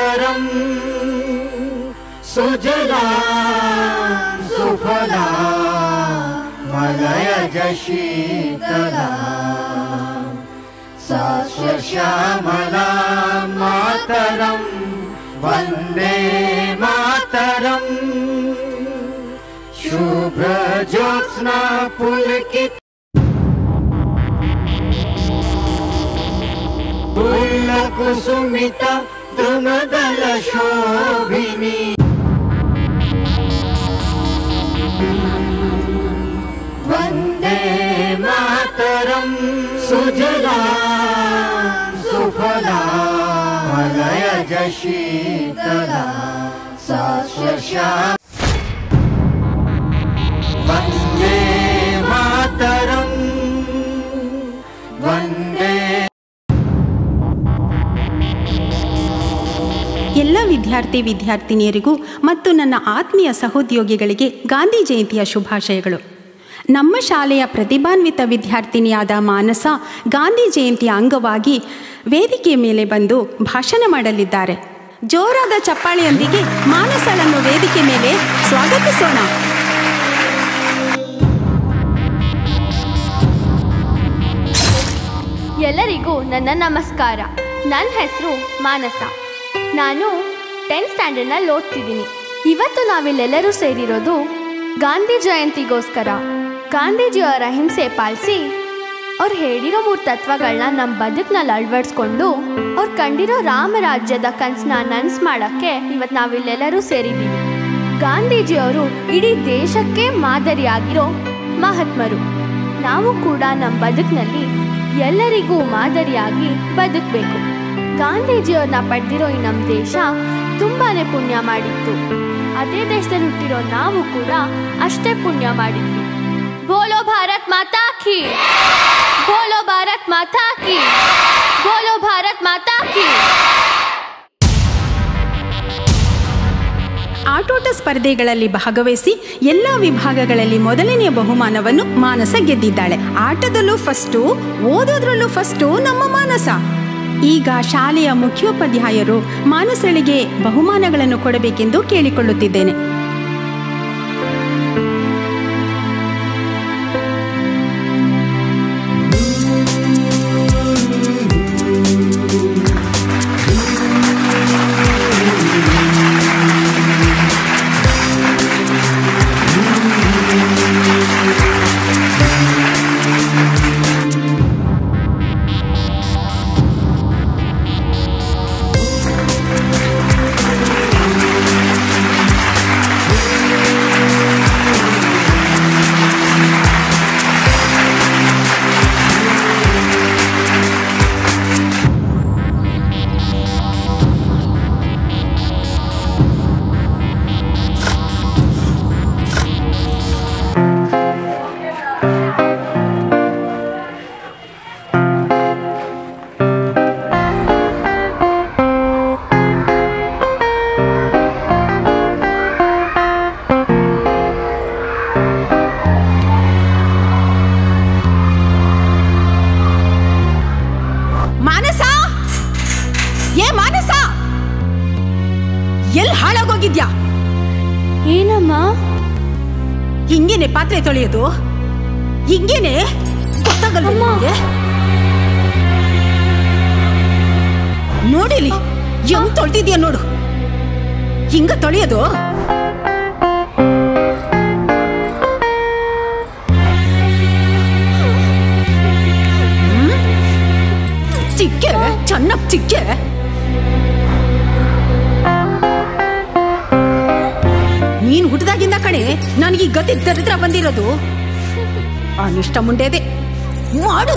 मातरं सुजलां सुफलां मलयज शीतलां सस्यश्यामलां मातरं वन्दे मातरं शुभ्रज्योत्स्ना पुलकित कुसुमिता तृणदल शोभिनी वन्दे मातरं सुजलां सुफलां मलयज शीतलां सस्यश्यामलां वन्दे मातरं वन्दे ಎಲ್ಲ ವಿದ್ಯಾರ್ಥಿನಿಯರಿಗೂ ಮತ್ತು ನನ್ನ ಆತ್ಮೀಯ ಸಹೋದ್ಯೋಗಿಗಳಿಗೆ ಗಾಂಧಿ ಜಯಂತಿಯ ಶುಭಾಶಯಗಳು. ನಮ್ಮ ಶಾಲೆಯ ಪ್ರತಿಭಾನ್ವಿತ ವಿದ್ಯಾರ್ಥಿನಿಯಾದ ಮಾನಸ ಗಾಂಧಿ ಜಯಂತಿಯ ಅಂಗವಾಗಿ ವೇದಿಕೆಯ ಮೇಲೆ ಬಂದು ಭಾಷಣ ಮಾಡಲಿದ್ದಾರೆ. ಜೋರಾದ ಚಪ್ಪಾಳೆಯೊಂದಿಗೆ ಮಾನಸಳನ್ನು ವೇದಿಕೆ ಮೇಲೆ ಸ್ವಾಗತಿಸೋಣ. ಎಲ್ಲರಿಗೂ ನನ್ನ ನಮಸ್ಕಾರ. ನನ್ನ ಹೆಸರು ಮಾನಸ. ನಾನು 10th ಸ್ಟ್ಯಾಂಡರ್ಡ್ನಲ್ಲಿ ಓದ್ತಿದ್ದೀನಿ. ಇವತ್ತು ನಾವಿಲ್ಲೆಲ್ಲರೂ ಸೇರಿರೋದು ಗಾಂಧಿ ಜಯಂತಿಗೋಸ್ಕರ. ಗಾಂಧೀಜಿಯವರ ಅಹಿಂಸೆ ಪಾಲಿಸಿ ಅವ್ರು ಹೇಳಿರೋ 3 ತತ್ವಗಳನ್ನ ನಮ್ಮ ಬದುಕಿನಲ್ಲಿ ಅಳವಡಿಸ್ಕೊಂಡು ಅವ್ರು ಕಂಡಿರೋ ರಾಮರಾಜ್ಯದ ಕನಸನ್ನ ನನಸು ಮಾಡೋಕ್ಕೆ ಇವತ್ತು ನಾವಿಲ್ಲೆಲ್ಲರೂ ಸೇರಿದ್ದೀವಿ. ಗಾಂಧೀಜಿಯವರು ಇಡೀ ದೇಶಕ್ಕೆ ಮಾದರಿಯಾಗಿರೋ ಮಹಾತ್ಮರು. ನಾವು ಕೂಡ ನಮ್ಮ ಬದುಕಿನಲ್ಲಿ ಎಲ್ಲರಿಗೂ ಮಾದರಿಯಾಗಿ ಬದುಕಬೇಕು. ಗಾಂಧೀಜಿಯವ್ರನ್ನ ಪಡೆದಿರೋ ಈ ನಮ್ಮ ದೇಶ ತುಂಬಾನೇ ಪುಣ್ಯ ಮಾಡಿತ್ತು. ಅದೇ ದೇಶದಲ್ಲಿ ಹುಟ್ಟಿರೋ ನಾವು ಕೂಡ ಅಷ್ಟೇ ಪುಣ್ಯ ಮಾಡಿದ್ವಿ. ಬೋಲೋ ಭಾರತ್ ಮಾತಾ ಕಿ, ಬೋಲೋ ಭಾರತ್ ಮಾತಾ ಕಿ, ಬೋಲೋ ಭಾರತ್ ಮಾತಾ ಕಿ. ಆಟೋಟ ಸ್ಪರ್ಧೆಗಳಲ್ಲಿ ಭಾಗವಹಿಸಿ ಎಲ್ಲ ವಿಭಾಗಗಳಲ್ಲಿ ಮೊದಲನೆಯ ಬಹುಮಾನವನ್ನು ಮಾನಸ ಗೆದ್ದಿದ್ದಾಳೆ. ಆಟದಲ್ಲೂ ಫಸ್ಟು, ಓದೋದ್ರಲ್ಲೂ ಫಸ್ಟು ನಮ್ಮ ಮಾನಸ. ಈಗ ಶಾಲೆಯ ಮುಖ್ಯೋಪಾಧ್ಯಾಯರು ಮಾನಸಳಿಗೆ ಬಹುಮಾನಗಳನ್ನು ಕೊಡಬೇಕೆಂದು ಕೇಳಿಕೊಳ್ಳುತ್ತಿದ್ದೇನೆ. ಎಲ್ಲಿ ಹಾಳಾಗೋಗಿದ್ಯಾ? ಏನಮ್ಮ? ಹಿಂಗೇನೆ ಪಾತ್ರೆ ತೊಳೆಯೋದು? ಹಿಂಗೇನೆ ಗೊತ್ತಾಗಲ್ವ? ನೋಡಿಲಿ ಹೆಂಗ್ ತೊಳ್ತಿದ್ಯಾ ನೋಡು. ಹಿಂಗ ತೊಳೆಯೋದು? ಚಿಕ್ಕೆ ಚೆನ್ನಾಗ್ ಚಿಕ್ಕೆ. ನೀನ್ ಹುಟ್ಟಿದಾಗಿಂದ ಕಣೆ ನನಗೆ ಈ ಗತಿ ದರಿದ್ರ ಬಂದಿರೋದು. ಅನಿಷ್ಟ ಮುಂಡೆದೆ ಮಾಡು.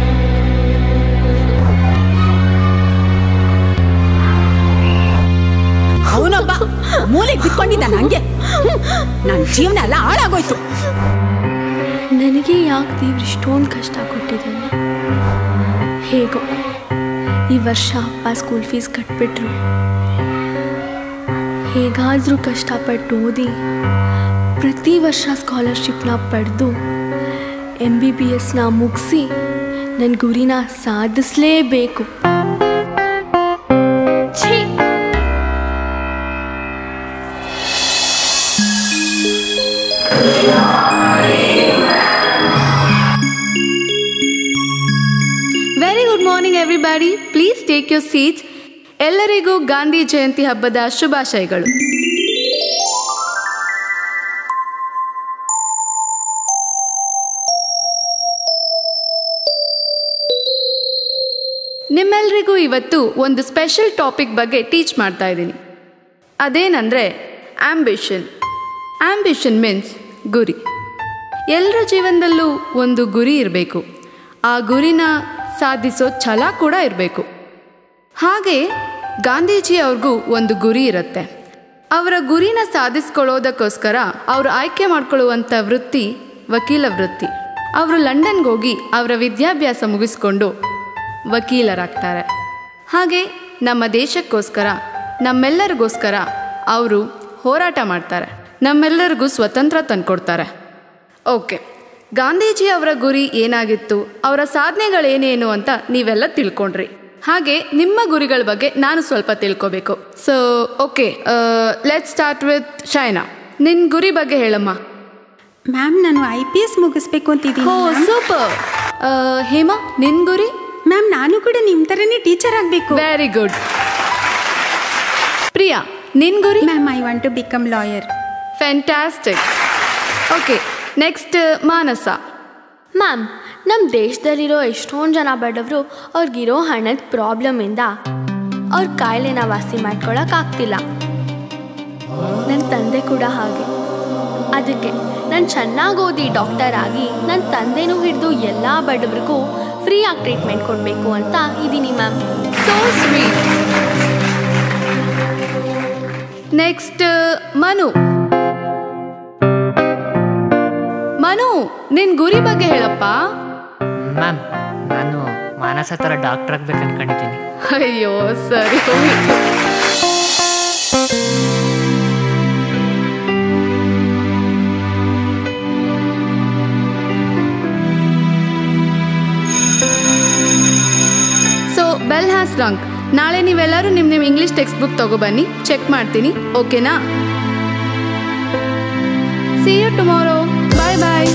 ಅವನೊಬ್ಬ ಮೂಲೆಗೆ ಬಿಟ್ಕೊಂಡಿದ್ದ. ನಂಗೆ ನನ್ನ ಜೀವನ ಎಲ್ಲ ಹಾಳಾಗೋಯ್ತು. ನನಗೆ ಯಾಕೆ ದೇವ್ರು ಇಷ್ಟೊಂದು ಕಷ್ಟ ಕೊಟ್ಟಿದ್ದಾನೆ? ಹೇಗೋ ಈ ವರ್ಷ ಅಪ್ಪ ಸ್ಕೂಲ್ ಫೀಸ್ ಕಟ್ಬಿಟ್ರು. ಹೇಗಾದರೂ ಕಷ್ಟಪಟ್ಟು ಓದಿ ಪ್ರತಿ ವರ್ಷ ಸ್ಕಾಲರ್ಶಿಪ್ನ ಪಡೆದು MBBSನ ಮುಗಿಸಿ ನನ್ನ ಗುರಿನ ಸಾಧಿಸಲೇಬೇಕು. Take your seats. ಎಲ್ಲರಿಗೂ ಗಾಂಧಿ ಜಯಂತಿ ಹಬ್ಬದ ಶುಭಾಶಯಗಳು. ನಿಮ್ಮೆಲ್ಲರಿಗೂ ಇವತ್ತು ಒಂದು ಸ್ಪೆಷಲ್ ಟಾಪಿಕ್ ಬಗ್ಗೆ ಟೀಚ್ ಮಾಡ್ತಾ ಇದ್ದೀನಿ. ಅದೇನಂದರೆ ಆಂಬಿಷನ್. ಆಂಬಿಷನ್ ಮೀನ್ಸ್ ಗುರಿ. ಎಲ್ಲರ ಜೀವನದಲ್ಲೂ ಒಂದು ಗುರಿ ಇರಬೇಕು. ಆ ಗುರಿನ ಸಾಧಿಸೋ ಛಲ ಕೂಡ ಇರಬೇಕು. ಹಾಗೆ ಗಾಂಧೀಜಿ ಅವ್ರಿಗೂ ಒಂದು ಗುರಿ ಇರುತ್ತೆ. ಅವರ ಗುರಿನ ಸಾಧಿಸ್ಕೊಳ್ಳೋದಕ್ಕೋಸ್ಕರ ಅವರು ಆಯ್ಕೆ ಮಾಡ್ಕೊಳ್ಳುವಂಥ ವೃತ್ತಿ ವಕೀಲ ವೃತ್ತಿ. ಅವರು ಲಂಡನ್ಗೆ ಹೋಗಿ ಅವರ ವಿದ್ಯಾಭ್ಯಾಸ ಮುಗಿಸ್ಕೊಂಡು ವಕೀಲರಾಗ್ತಾರೆ. ಹಾಗೆ ನಮ್ಮ ದೇಶಕ್ಕೋಸ್ಕರ ನಮ್ಮೆಲ್ಲರಿಗೋಸ್ಕರ ಅವರು ಹೋರಾಟ ಮಾಡ್ತಾರೆ. ನಮ್ಮೆಲ್ಲರಿಗೂ ಸ್ವತಂತ್ರ ತಂದುಕೊಡ್ತಾರೆ. ಓಕೆ, ಗಾಂಧೀಜಿ ಅವರ ಗುರಿ ಏನಾಗಿತ್ತು, ಅವರ ಸಾಧನೆಗಳೇನೇನು ಅಂತ ನೀವೆಲ್ಲ ತಿಳ್ಕೊಂಡ್ರಿ. ಹಾಗೆ ನಿಮ್ಮ ಗುರಿಗಳ ಬಗ್ಗೆ ನಾನು ಸ್ವಲ್ಪ ತಿಳ್ಕೊಬೇಕು. So okay, let's start with Shaina. ನಿನ್ನ ಗುರಿ ಬಗ್ಗೆ ಹೇಳಮ್ಮ. ಮ್ಯಾಮ್, ನಾನು IPS ಮುಗಿಸ್ಬೇಕು ಅಂತಿದ್ದೀನಿ. ಓ ಸೂಪರ್. ಹೇಮಾ, ನಿನ್ನ ಗುರಿ? ಮ್ಯಾಮ್, ನಾನು ಕೂಡ ನಿಮ್ಮ ಥರನೇ ಟೀಚರ್ ಆಗಬೇಕು. Very good. ಪ್ರಿಯಾ, ನಿನ್ನ ಗುರಿ? Ma'am, I want to become lawyer. Fantastic. Okay, next Manasa. Ma'am, ನಮ್ಮ ದೇಶದಲ್ಲಿರೋ ಎಷ್ಟೊಂದು ಜನ ಬಡವರು ಅವ್ರಿಗಿರೋ ಹಣದ ಪ್ರಾಬ್ಲಮಿಂದ ಅವ್ರ ಕಾಯಿಲೆನ ವಾಸಿ ಮಾಡ್ಕೊಳಕ್ಕಾಗ್ತಿಲ್ಲ. ನನ್ನ ತಂದೆ ಕೂಡ ಹಾಗೆ. ಅದಕ್ಕೆ ನಾನು ಚೆನ್ನಾಗಿ ಓದಿ ಡಾಕ್ಟರ್ ಆಗಿ ನನ್ನ ತಂದೆನೂ ಹಿಡಿದು ಎಲ್ಲ ಬಡವರಿಗೂ ಫ್ರೀಯಾಗಿ ಟ್ರೀಟ್ಮೆಂಟ್ ಕೊಡಬೇಕು ಅಂತ ಇದ್ದೀನಿ ma'am. So sweet. Next Manu. Manu, ನಿನ್ನ ಗುರಿ ಬಗ್ಗೆ ಹೇಳಪ್ಪ. ಮ್ಯಾಮ್, ನಾನು ಮಾನಸ ಥರ ಡಾಕ್ಟರ್ ಆಗ್ಬೇಕು ಅನ್ಕೊಂಡಿದ್ದೀನಿ. ಅಯ್ಯೋ ಸರಿ ಹೋಯ್ತು. So bell has rang. ನಾಳೆ ನೀವೆಲ್ಲರೂ ನಿಮ್ಮ ಇಂಗ್ಲೀಷ್ ಟೆಕ್ಸ್ಟ್ ಬುಕ್ ತಗೊಬನ್ನಿ, ಚೆಕ್ ಮಾಡ್ತೀನಿ. ಓಕೆನಾ? See you tomorrow. Bye bye.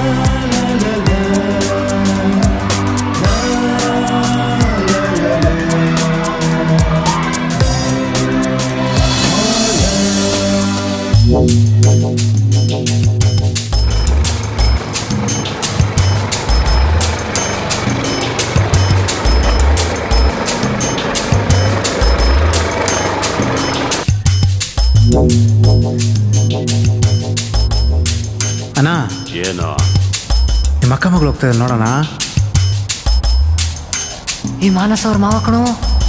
ಅಣ್ಣ, ಏನು ನಿಮ್ಮ ಅಕ್ಕ ಮಗಳು ಹೋಗ್ತಾ ಇದ್ದಾರೆ ನೋಡೋಣ. ಈ ಮಾನಸ ಅವ್ರ ಮಾವ ಕಣೋ.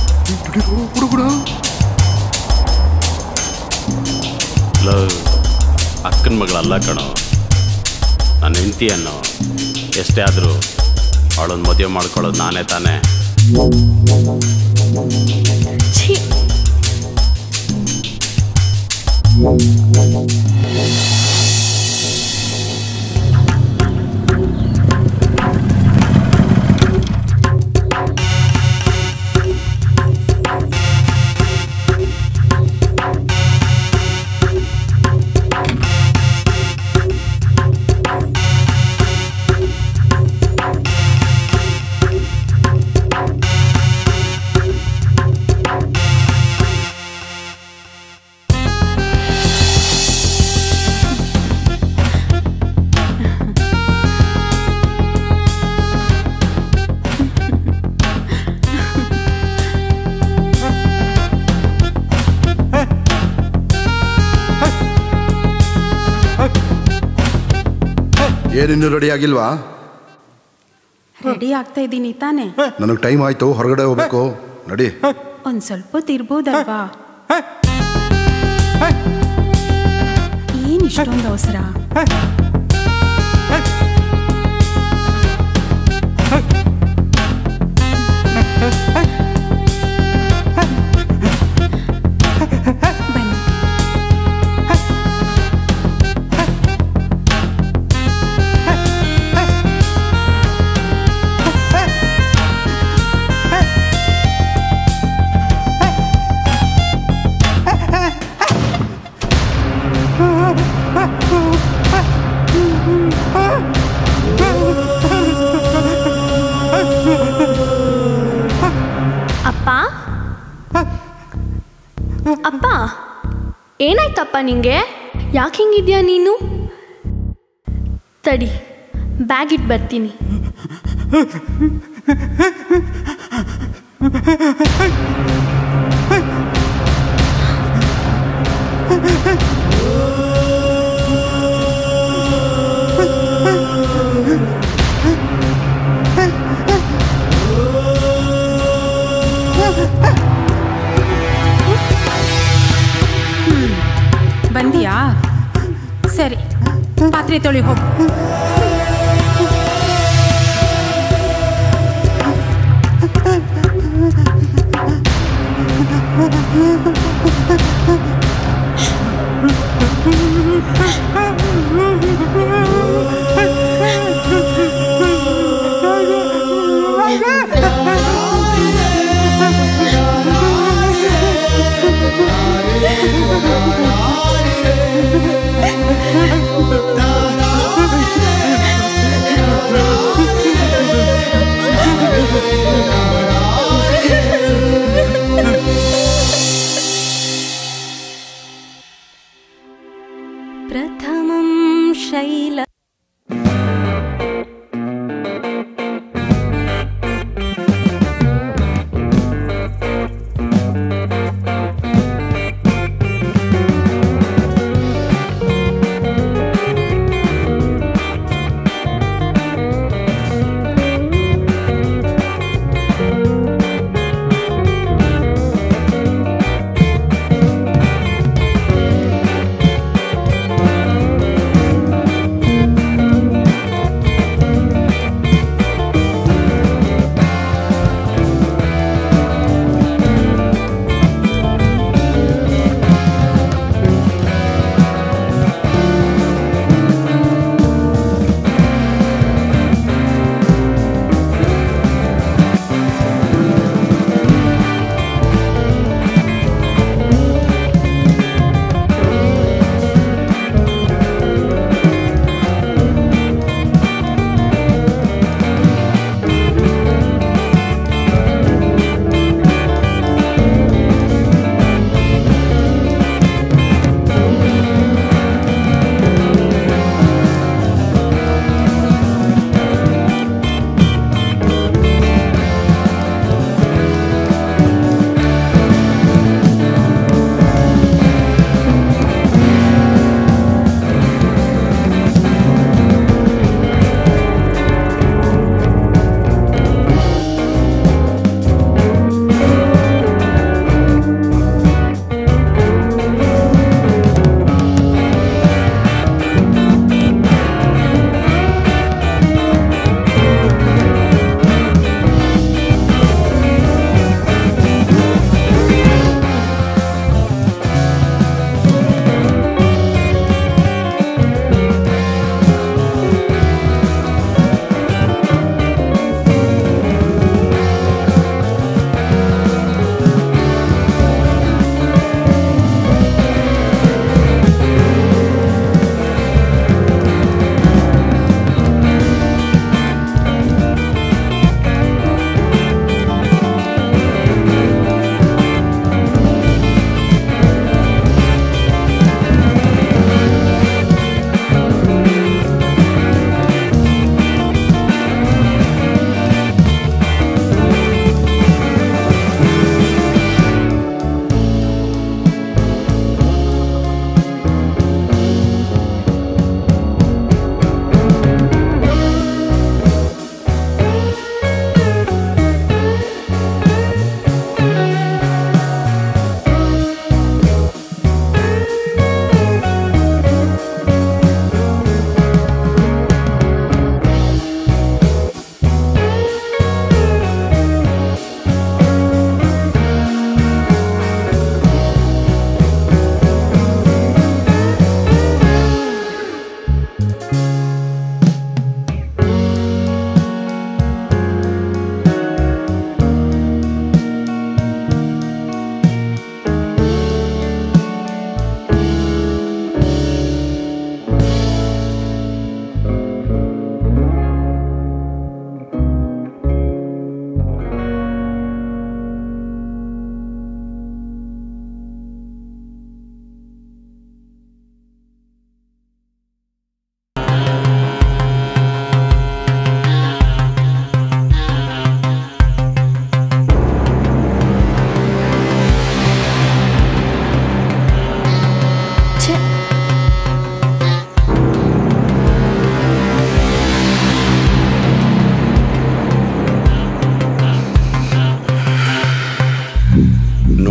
ಅಕ್ಕನ ಮಗಳಲ್ಲ ಕಣೋ, ನನ್ನ ಹೆಂಡತಿಯನ್ನು. ಎಷ್ಟೇ ಆದರೂ ಅವಳನ್ನು ಮದುವೆ ಮಾಡ್ಕೊಳ್ಳೋದು ನಾನೇ ತಾನೇ. ಛೀ, ಏನಿನ್ನೂ ರೆಡಿ ಆಗಿಲ್ವಾ? ರೆಡಿ ಆಗ್ತಾ ಇದ್ದೀನಿ ತಾನೆ. ನನಗೆ ಟೈಮ್ ಆಯ್ತು, ಹೊರಗಡೆ ಹೋಗ್ಬೇಕು. ನಡಿ. ಒಂದು ಸ್ವಲ್ಪ ಹೊತ್ತು ಇರ್ಬೋದಲ್ವಾ? ಏನು ಇಷ್ಟೊಂದು ಅವಸರ? ಬನ್ನಿ. ಅಪ್ಪ ಏನಾಯ್ತಪ್ಪ ನಿಂಗೆ? ಯಾಕೆ ಹಿಂಗಿದ್ಯಾ ನೀನು? ತಡಿ, ಬ್ಯಾಗ್ ಇಟ್ಟು ಬರ್ತೀನಿ. ಬಂದಿಯಾ? ಸರಿ, ಪಾತ್ರೆ ತೊಳಿ ಹೋಗು. प्रथमं शैल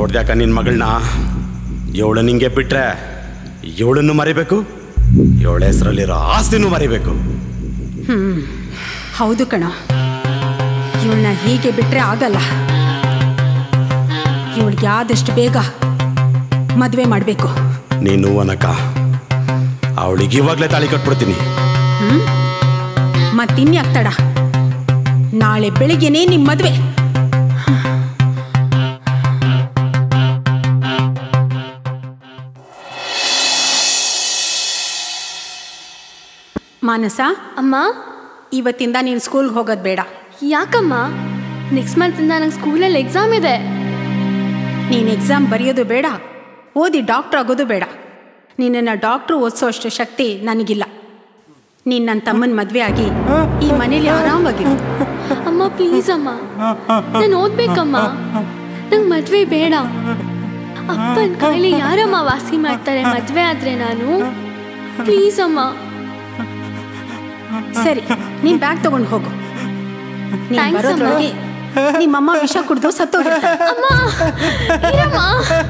ನೋಡ್ದ್ಯಾಕ ನಿನ್ನ ಮಗಳನ್ನ? ಇವಳು ನಿಂಗೆ ಬಿಟ್ರೆ ಇವಳನ್ನು ಮರಿಬೇಕು, ಇವಳ ಹೆಸರಲ್ಲಿರೋ ಆಸ್ತಿನೂ ಮರಿಬೇಕು. ಹೌದು ಕಣ, ಇವಳನ್ನ ಹೀಗೆ ಬಿಟ್ರೆ ಆಗಲ್ಲ. ಇವಳಿಗೆ ಆದಷ್ಟು ಬೇಗ ಮದುವೆ ಮಾಡಬೇಕು. ನೀನು ಅನಕ ಅವಳಿಗೆ ಇವಾಗಲೇ ತಾಳಿ ಕಟ್ಬಿಡ್ತೀನಿ. ಮತ್ತಿನ್ಯಾಕ್ ತಡ? ನಾಳೆ ಬೆಳಿಗ್ಗೆನೇ ನಿಮ್ಮ ಮದುವೆ. ಮಾನಸ, ಅಮ್ಮ, ಇವತ್ತಿಂದ ನೀನು ಸ್ಕೂಲ್ಗೆ ಹೋಗೋದು ಬೇಡ. ಯಾಕಮ್ಮ? ನೆಕ್ಸ್ಟ್ ಮಂತಿಂದ ನಂಗೆ ಸ್ಕೂಲಲ್ಲಿ ಎಕ್ಸಾಮ್ ಇದೆ. ನೀನು ಎಕ್ಸಾಮ್ ಬರೆಯೋದು ಬೇಡ, ಓದಿ ಡಾಕ್ಟ್ರ್ ಆಗೋದು ಬೇಡ. ನಿನ್ನನ್ನು ಡಾಕ್ಟ್ರು ಓದಿಸೋ ಅಷ್ಟು ಶಕ್ತಿ ನನಗಿಲ್ಲ. ನೀನು ನನ್ನ ತಮ್ಮನ ಮದುವೆ ಆಗಿ ಈ ಮನೇಲಿ ಆರಾಮಾಗಿರು. ಅಮ್ಮ ಪ್ಲೀಸ್ ಅಮ್ಮ, ನಾನು ಓದ್ಬೇಕಮ್ಮ. ನಂಗೆ ಮದುವೆ ಬೇಡ. ಅಪ್ಪನ ಕೈಲಿ ಯಾರಮ್ಮ ವಾಸಿ ಮಾಡ್ತಾರೆ ಮದುವೆ ಆದ್ರೆ? ನಾನು ಪ್ಲೀಸ್ ಅಮ್ಮ. ಸರಿ, ನೀನು ಬ್ಯಾಗ್ ತಗೊಂಡು ಹೋಗು. ನೀನು Thanks, ಬರೋದ್ರೊಳಗೆ ನಿಮ್ಮಮ್ಮ ವಿಷ ಕುಡಿದು ಸತ್ತೋಗಿರ್ತಾರೆ. ಅಮ್ಮ ಇರಮ್ಮ,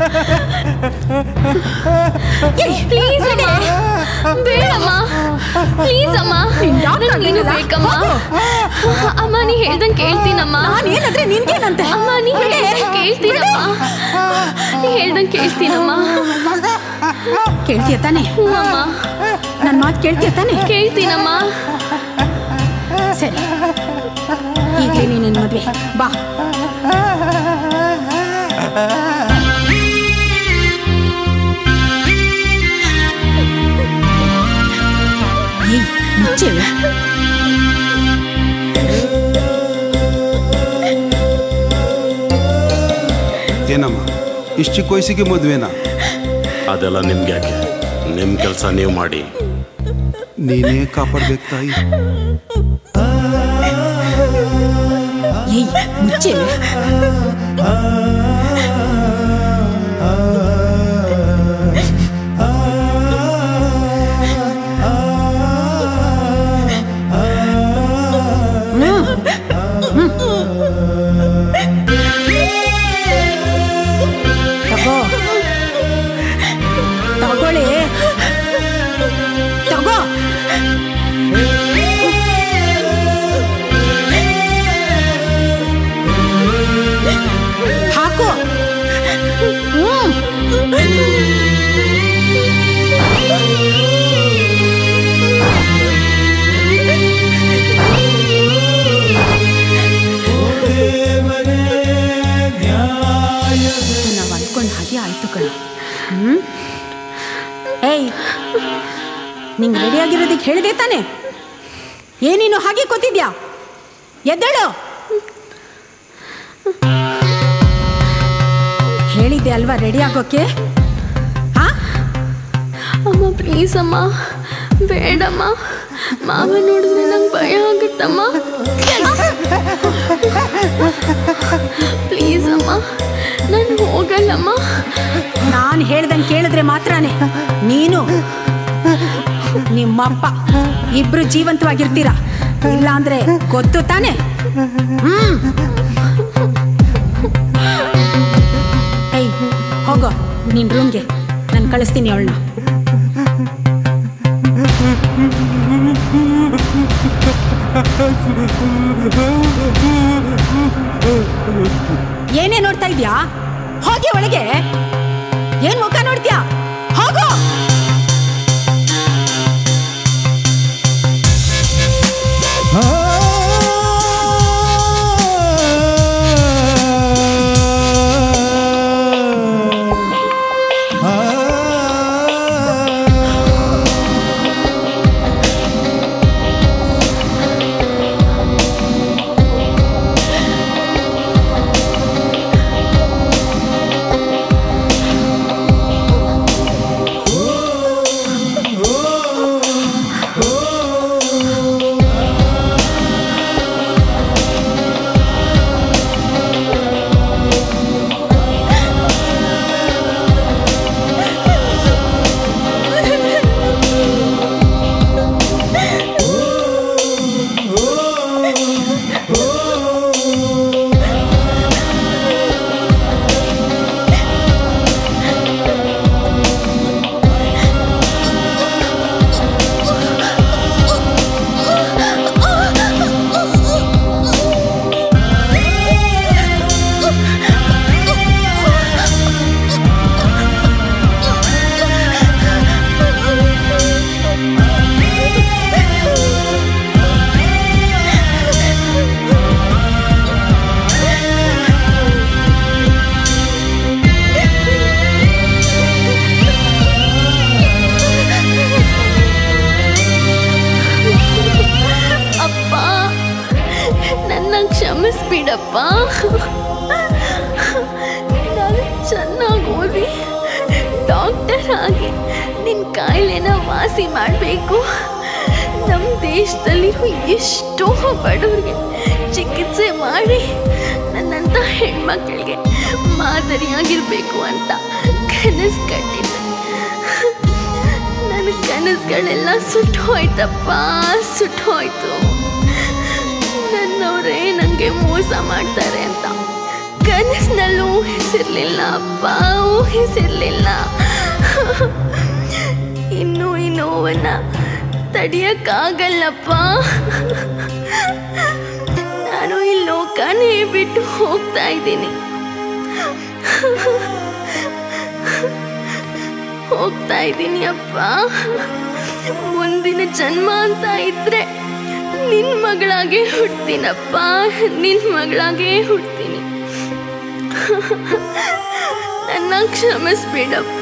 ಪ್ಲೀಸ್ ಅಮ್ಮ, ಬೇಡಮ್ಮ, ಪ್ಲೀಸ್ ಅಮ್ಮ, ನೀನು ಬೇಕಮ್ಮ. ಅಮ್ಮ ನೀ ಹೇಳ್ದಂಗೆ ಕೇಳ್ತೀನಮ್ಮ. ಏನಾದ್ರೆ ನಿನ್ಗೇನಂತೆ? ಅಮ್ಮ ನೀ ಹೇಳ್ದಂಗೆ ಕೇಳ್ತೀನಮ್ಮ, ನೀ ಹೇಳ್ದಂಗೆ ಕೇಳ್ತೀನಮ್ಮ. ಕೇಳ್ತೀಯ ತಾನೆ? ಅಮ್ಮ ನನ್ನ ಮಾತು ಕೇಳ್ತೀಯ ತಾನೆ? ಕೇಳ್ತೀನಮ್ಮ. ಸರಿ, ಈಗಲೇ ನೀನು ಮದುವೆ ಬಾ. ಏಯ್ ಮುಚ್ಚೆ. ಏನಮ್ಮ ಇಷ್ಟು ಚಿಕ್ಕ ವಯಸ್ಸಿಗೆ ಮದುವೆನಾ? ಅದೆಲ್ಲ ನಿಮ್ಗೆ ಯಾಕೆ? ನಿಮ್ಮ ಕೆಲಸ ನೀವು ಮಾಡಿ. ನೀನೇ ಕಾಪಾಡ್ಬೇಕು ತಾಯಿ. ಏಯ್ ಮುಚ್ಚೆ. ತಗೊಳ್ಳಿ, ತಗೋ. ಹಾಕು. ನಾವು ಅನ್ಕೊಂಡ ಹಾಗೆ ಆಯ್ತು ಕಣ. ಏಯ್, ನಿಂಗೆ ರೆಡಿಯಾಗಿರೋದಕ್ಕೆ ಹೇಳಿದೆ ತಾನೆ? ಏನೇನು ಹಾಗೆ ಕೂತಿದ್ಯಾ? ಎದ್ದೇಳು. ಹೇಳಿದ್ದೆ ಅಲ್ವಾ ರೆಡಿ ಆಗೋಕೆ? ಅಮ್ಮ ಪ್ಲೀಸ್ ಅಮ್ಮ, ಬೇಡಮ್ಮ. ಮಾವ ನೋಡಿದ್ರೆ ನಂಗೆ ಭಯ ಆಗುತ್ತಮ್ಮ. ಪ್ಲೀಸ್ ಅಮ್ಮ, ನಾನು ಹೋಗಲ್ಲಮ್ಮ. ನಾನು ಹೇಳ್ದಂಗೆ ಕೇಳಿದ್ರೆ ಮಾತ್ರನೇ ನೀನು ನಿಮ್ಮಪ್ಪ ಇಬ್ರು ಜೀವಂತವಾಗಿರ್ತೀರ. ಇಲ್ಲ ಅಂದ್ರೆ ಗೊತ್ತು ತಾನೆ? ಏಯ್ ಹೋಗೋ ನಿನ್ ರೂಮ್ಗೆ. ನಾನು ಕಳಿಸ್ತೀನಿ ಅವಳನ್ನ. ಏನೇ ನೋಡ್ತಾ ಇದ್ಯಾ? ಹೋಗಿ ಒಳಗೆ. ಏನ್ ಮುಖ ನೋಡ್ತೀಯಾ? ಹೋಗೋ. ಬಿಡಪ್ಪ. ನಾನು ಚೆನ್ನಾಗಿ ಓದಿ ಡಾಕ್ಟರ್ ಆಗಿ ನಿನ್ನ ಕಾಯಿಲೆನ ವಾಸಿ ಮಾಡಬೇಕು. ನಮ್ಮ ದೇಶದಲ್ಲಿರೋ ಎಷ್ಟೋ ಬಡವರಿಗೆ ಚಿಕಿತ್ಸೆ ಮಾಡಿ ನನ್ನಂಥ ಹೆಣ್ಮಕ್ಳಿಗೆ ಮಾದರಿಯಾಗಿರಬೇಕು ಅಂತ ಕನಸು ಕಂಡಿದ್ದೆ. ನನ್ನ ಕನಸುಗಳೆಲ್ಲ ಸುಟ್ಟೋಯ್ತಪ್ಪ, ಸುಟ್ಟೋಯ್ತು. ನನ್ನವರೇ ನನಗೆ ಮೋಸ ಮಾಡ್ತಾರೆ ಅಂತ ಕನಸಿನಲ್ಲೂ ಊಹಿಸಿರ್ಲಿಲ್ಲ ಅಪ್ಪ, ಊಹಿಸಿರ್ಲಿಲ್ಲ. ಇನ್ನೂ ಈ ನೋವನ್ನು ತಡಿಯಕ್ಕಾಗಲ್ಲಪ್ಪ. ನಾನು ಈ ಲೋಕನೇ ಬಿಟ್ಟು ಹೋಗ್ತಾ ಇದ್ದೀನಿ, ಹೋಗ್ತಾ ಇದ್ದೀನಿ ಅಪ್ಪ. ಮುಂದಿನ ಜನ್ಮ ಅಂತ ಇದ್ರೆ ನಿನ್ನ ಮಗಳಾಗೆ ಹುಡ್ತೀನಪ್ಪ, ನಿನ್ನ ಮಗಳಾಗೆ ಹುಡ್ತೀನಿ. ನನ್ನ ಕ್ಷಮಿಸ್ಬಿಡಪ್ಪ.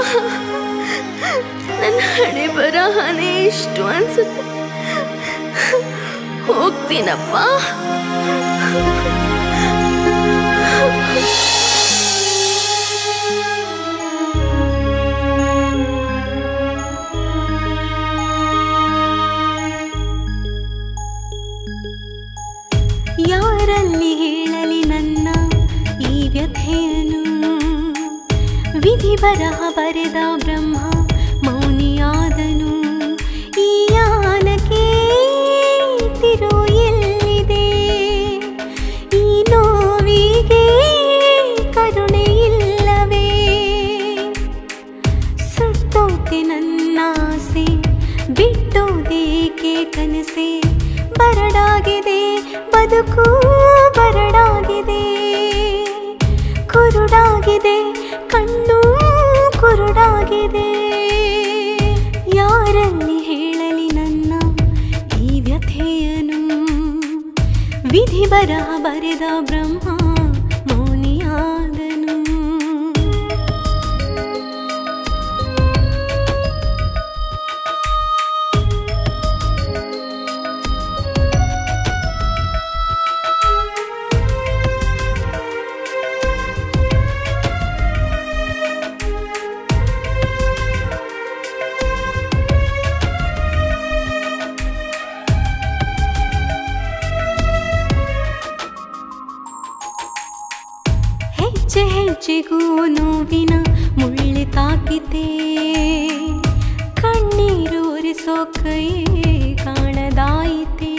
ನನ್ನ ಹಣೆ ಬರಹನೇ ಇಷ್ಟು ಅನ್ಸುತ್ತೆ. ಹೋಗ್ತೀನಪ್ಪ. ಯಾರಲ್ಲಿ ಹೇಳಲಿ ನನ್ನ ಈ ವ್ಯಥೆಯನ್ನು? ವಿಧಿ ಬರಹ ಬರೆದ ಬ್ರಹ್ಮ ಮೌನಿಯಾದನು. ಈ ಯಾನಕ್ಕೆ ತಿರು ಎಲ್ಲಿದೆ? ಈ ನೋವಿಗೆ ಕರುಣೆ ಇಲ್ಲವೇ? ಸುಟ್ಟೋಕೆ ನನ್ನಾಸೆ, ಬಿಟ್ಟೋದೇಕೆ ಕನಸೆ? ಬರಡಾಗಿದೆ ಬದುಕು, ಬರಡಾಗಿದೆ, ಕುರುಡಾಗಿದೆ ಕಣ್ಣು, ಕುರುಡಾಗಿದೆ. ಯಾರಲ್ಲಿ ಹೇಳಲಿ ನನ್ನ ಈ ವ್ಯಥೆಯನ್ನು? ವಿಧಿ ಬರಹ ಬರೆದ ಬ್ರಹ್ಮ ಮೌನಿಯಾದನು. ಹೆಜ್ಜೆ ಹೆಜ್ಜೆಗೂ ನೋವಿನ ಮುಳ್ಳಿ ತಾಕಿತೆ. ಕಣ್ಣೀರು ಒರೆಸೋ ಕೈ ಕಾಣದಾಯಿತೆ.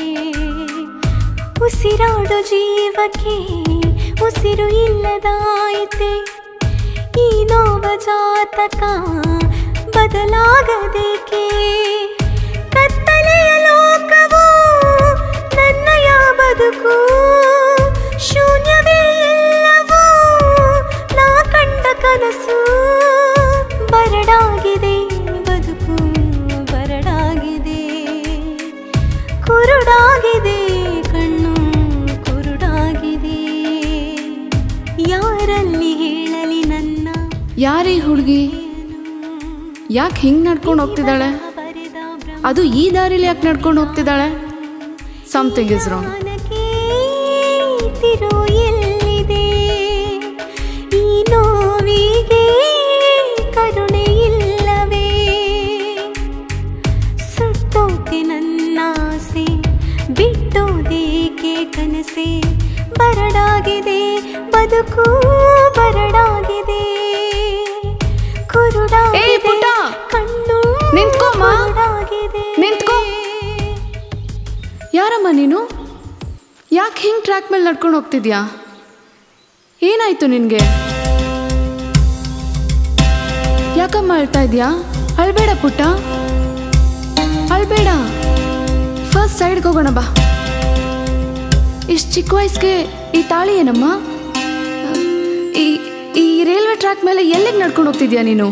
ಉಸಿರಾಡೋ ಜೀವಕ್ಕೆ ಉಸಿರು ಇಲ್ಲದಾಯಿತೆ. ಈ ನೋವ ಜಾತಕ ಬದಲಾಗದೇಕೆ? ಕತ್ತಲೆಯ ಲೋಕವು ನನ್ನಯ ಬದುಕು, ಶೂನ್ಯವೇ ಎಲ್ಲವೂ ನಾ ಕಂಡ ಕನಸು. ಬರಡಾಗಿದೆ ಬದುಕು, ಬರಡಾಗಿದೆ, ಕುರುಡಾಗಿದೆ ಕಣ್ಣು, ಕುರುಡಾಗಿದೆ. ಯಾರಲ್ಲಿ ಹೇಳಲಿ ನನ್ನ? ಯಾರೀ ಹುಡುಗಿ? ಯಾಕೆ ಹಿಂಗೆ ನಡ್ಕೊಂಡು ಹೋಗ್ತಿದ್ದಾಳೆ? ಅದು ಈ ದಾರಿಲಿ ಯಾಕೆ ನಡ್ಕೊಂಡು ಹೋಗ್ತಿದ್ದಾಳೆ? Something is wrong. ತಿರು ಎಲ್ಲಿದೆ? ಈ ನೋವಿಗೆ ಕರುಣೆ ಇಲ್ಲವೇ? ಸುಟ್ಟೋಕೆ ನನ್ನಾಸೆ, ಬಿಟ್ಟೋದೇಕೆ ಕನಸೆ? ಬರಡಾಗಿದೆ ಬದುಕು, ಬರಡಾಗಿದೆ, ಕುರುಡಾಗಿದೆ ಕಣ್ಣು, ಕುರುಡಾಗಿದೆ. ನಿಂತ್ಕೋ. ಯಾರಮ್ಮ ನೀನು? ಯಾಕೆ ಹಿಂಗೆ ಟ್ರ್ಯಾಕ್ ಮೇಲೆ ನಡ್ಕೊಂಡು ಹೋಗ್ತಿದ್ಯಾ? ಏನಾಯ್ತು ನಿನಗೆ? ಯಾಕಮ್ಮ ಅಳ್ತಾ ಇದೆಯಾ? ಅಳ್ಬೇಡ ಪುಟ್ಟ, ಅಳ್ಬೇಡ. ಫಸ್ಟ್ ಸೈಡ್ಗೆ ಹೋಗೋಣ ಬಾ. ಇಷ್ಟು ಚಿಕ್ಕ ವಯಸ್ಸಿಗೆ ಈ ತಾಳಿ ಏನಮ್ಮ? ಈ ರೈಲ್ವೆ ಟ್ರ್ಯಾಕ್ ಮೇಲೆ ಎಲ್ಲಿಗೆ ನಡ್ಕೊಂಡು ಹೋಗ್ತಿದ್ಯಾ ನೀನು?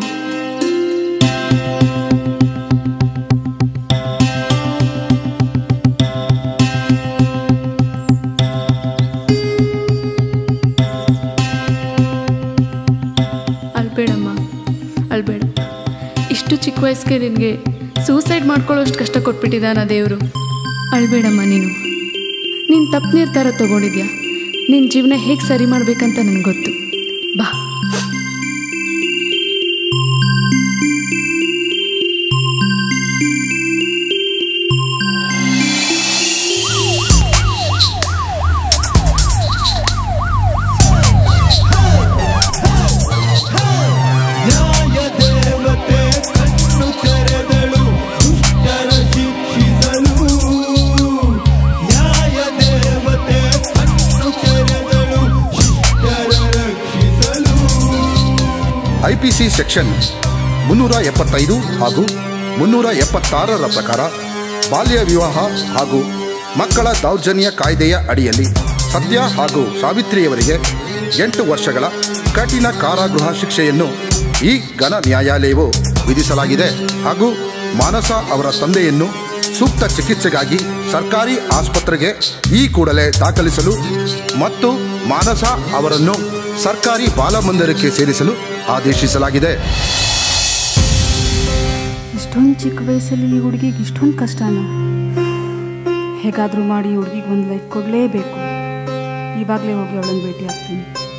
ಅಳ್ಬೇಡಮ್ಮ, ಅಳ್ಬೇಡ. ಇಷ್ಟು ಚಿಕ್ಕ ವಯಸ್ಸಿಗೆ ನಿನಗೆ ಸೂಸೈಡ್ ಮಾಡ್ಕೊಳ್ಳೋಷ್ಟು ಕಷ್ಟ ಕೊಟ್ಬಿಟ್ಟಿದ್ದಾನ ದೇವರು. ಅಳ್ಬೇಡಮ್ಮ. ನೀನು ತಪ್ಪು ನಿರ್ಧಾರ ತಗೊಂಡಿದ್ಯಾ. ನಿನ್ನ ಜೀವನ ಹೇಗೆ ಸರಿ ಮಾಡಬೇಕಂತ ನನಗೆ ಗೊತ್ತು. ಬಾ. IPC ಸೆಕ್ಷನ್ 375 ಹಾಗೂ 376 ಪ್ರಕಾರ ಬಾಲ್ಯ ವಿವಾಹ ಹಾಗೂ ಮಕ್ಕಳ ದೌರ್ಜನ್ಯ ಕಾಯ್ದೆಯ ಅಡಿಯಲ್ಲಿ ಸತ್ಯ ಹಾಗೂ ಸಾವಿತ್ರಿಯವರಿಗೆ 8 ವರ್ಷಗಳ ಕಠಿಣ ಕಾರಾಗೃಹ ಶಿಕ್ಷೆಯನ್ನು ಈ ಘನ ನ್ಯಾಯಾಲಯವು ವಿಧಿಸಲಾಗಿದೆ ಹಾಗೂ ಮಾನಸ ಅವರ ತಂದೆಯನ್ನು ಸೂಕ್ತ ಚಿಕಿತ್ಸೆಗಾಗಿ ಸರ್ಕಾರಿ ಆಸ್ಪತ್ರೆಗೆ ಈ ಕೂಡಲೇ ದಾಖಲಿಸಲು ಮತ್ತು ಮಾನಸ ಅವರನ್ನು ಸರ್ಕಾರಿ ಬಾಲಮಂದಿರಕ್ಕೆ ಸೇರಿಸಲು ಆದೇಶಿಸಲಾಗಿದೆ. ಇಷ್ಟೊಂದು ಚಿಕ್ಕ ವಯಸ್ಸಲ್ಲಿ ಈ ಹುಡುಗಿಗೆ ಇಷ್ಟೊಂದು ಕಷ್ಟನ? ಹೇಗಾದರೂ ಮಾಡಿ ಈ ಹುಡುಗಿಗೆ ಒಂದು ಲೈಫ್ ಕೊಡಲೇಬೇಕು. ಇವಾಗಲೇ ಹೋಗಿ ಅವಳನ್ನು ಭೇಟಿ ಆಗ್ತೀನಿ.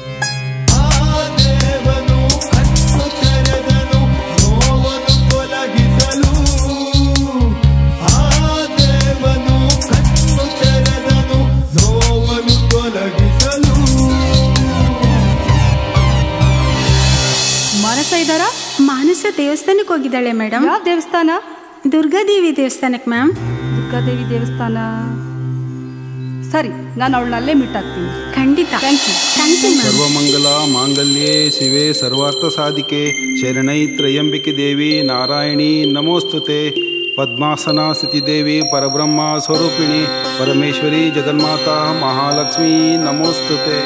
ಮಾನಸ ಇದ್ದಾರಾ? ಮಾನಸ ದೇವಸ್ಥಾನಕ್ಕೆ ಹೋಗಿದ್ದಾಳೆ ಮೇಡಮ್. ಯಾವ ದೇವಸ್ಥಾನ? ದುರ್ಗಾದೇವಿ ದೇವಸ್ಥಾನಕ್ಕೆ ಮ್ಯಾಮ್. ದುರ್ಗಾದೇವಿ ದೇವಸ್ಥಾನ. ಸರಿ, ನಾನು ಅವಳನ್ನಲ್ಲೇ ಮೀಟ್ ಆಗ್ತೀನಿ. ಖಂಡಿತ. Thank you. Thank you ma'am. ಸರ್ವಮಂಗಲ ಮಾಂಗಲ್ಯೆ ಶಿವೆ ಸರ್ವಾರ್ಥ ಸಾಧಿಕೆ ಶರಣೈ ತ್ರಯಂಬಿಕೆ ದೇವಿ ನಾರಾಯಣಿ ನಮೋಸ್ತುತೆ. ಪದ್ಮಾಸನ ಸ್ಥಿತಿದೇವಿ ಪರಬ್ರಹ್ಮ ಸ್ವರೂಪಿಣಿ ಪರಮೇಶ್ವರಿ ಜಗನ್ಮಾತಾ ಮಹಾಲಕ್ಷ್ಮೀ ನಮೋಸ್ತುತೆ.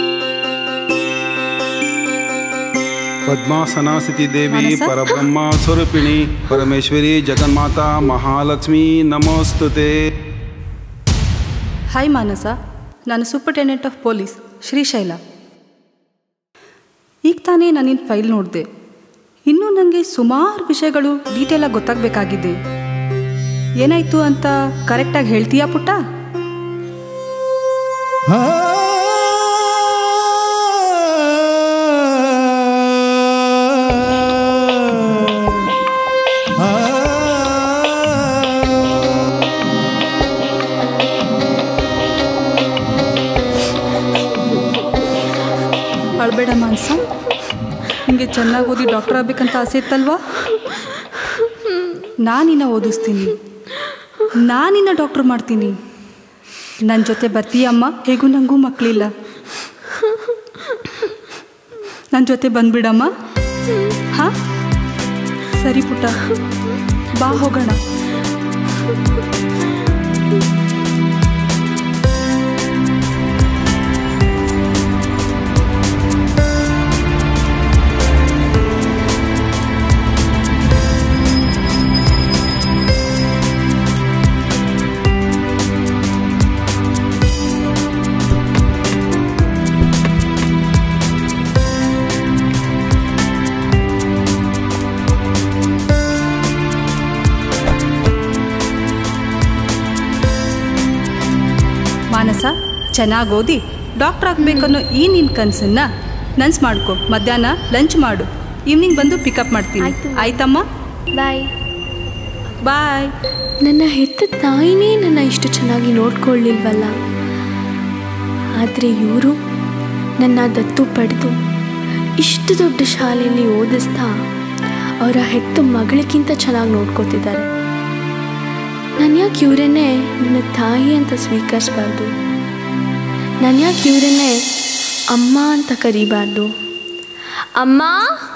ಪದ್ಮಾಸನ ಸ್ಥಿತಿದೇವಿ ಪರಬ್ರಹ್ಮ ಸ್ವರೂಪಿಣಿ ಪರಮೇಶ್ವರಿ ಜಗನ್ಮಾತಾ ಮಹಾಲಕ್ಷ್ಮೀ ನಮೋಸ್ತುತೆ. ಹಾಯ್ ಮಾನಸ, ನಾನು ಸೂಪರ್ಟೆಂಡೆಂಟ್ ಆಫ್ ಪೊಲೀಸ್ ಶ್ರೀಶೈಲ. ಈಗ ತಾನೇ ನಾನಿನ್ ಫೈಲ್ ನೋಡಿದೆ. ಇನ್ನೂ ನನಗೆ ಸುಮಾರು ವಿಷಯಗಳು ಡೀಟೇಲಾಗಿ ಗೊತ್ತಾಗಬೇಕಾಗಿದೆ. ಏನಾಯಿತು ಅಂತ ಕರೆಕ್ಟಾಗಿ ಹೇಳ್ತೀಯಾ ಪುಟ್ಟ? ಅಳ್ಬೇಡ ಮಾನಸ, ನಿಮಗೆ ಚೆನ್ನಾಗಿ ಓದಿ ಡಾಕ್ಟರ್ ಆಗಬೇಕಂತ ಆಸೆ ಇತ್ತಲ್ವಾ? ನಾನಿನ್ನ ಓದಿಸ್ತೀನಿ, ನಾನಿನ್ನ ಡಾಕ್ಟ್ರ್ ಮಾಡ್ತೀನಿ. ನನ್ನ ಜೊತೆ ಬರ್ತೀಯಮ್ಮ? ಹೇಗೂ ನನಗೂ ಮಕ್ಕಳಿಲ್ಲ. ನನ್ನ ಜೊತೆ ಬಂದ್ಬಿಡಮ್ಮ. ಹಾಂ ಸರಿ ಪುಟ್ಟ, ಬಾ ಹೋಗೋಣ. ಮಾನಸ, ಚೆನ್ನಾಗಿ ಓದಿ ಡಾಕ್ಟರ್ ಆಗಬೇಕನ್ನೋ ಈ ನಿನ್ನ ಕನಸನ್ನು ನನ್ಸ್ ಮಾಡ್ಕೊ. ಮಧ್ಯಾಹ್ನ ಲಂಚ್ ಮಾಡು, ಈವ್ನಿಂಗ್ ಬಂದು ಪಿಕಪ್ ಮಾಡ್ತೀನಿ. ಆಯ್ತಮ್ಮ? ಬಾಯ್. ಬಾಯ್. ನನ್ನ ಹೆತ್ತ ತಾಯಿನೇ ನನ್ನ ಇಷ್ಟು ಚೆನ್ನಾಗಿ ನೋಡ್ಕೊಳ್ಳಿಲ್ವಲ್ಲ. ಆದರೆ ಇವರು ನನ್ನ ದತ್ತು ಪಡೆದು ಇಷ್ಟು ದೊಡ್ಡ ಶಾಲೆಯಲ್ಲಿ ಓದಿಸ್ತಾ ಅವರ ಹೆತ್ತ ಮಗಳಿಗಿಂತ ಚೆನ್ನಾಗಿ ನೋಡ್ಕೋತಿದ್ದಾರೆ. ನಾನು ಯಾಕೆ ಇವರನ್ನೇ ನನ್ನ ತಾಯಿ ಅಂತ ಸ್ವೀಕರಿಸಬಾರ್ದು? ನಾನು ಯಾಕೆ ಇವರನ್ನೇ ಅಮ್ಮ ಅಂತ ಕರಿಬಾರ್ದು? ಅಮ್ಮ.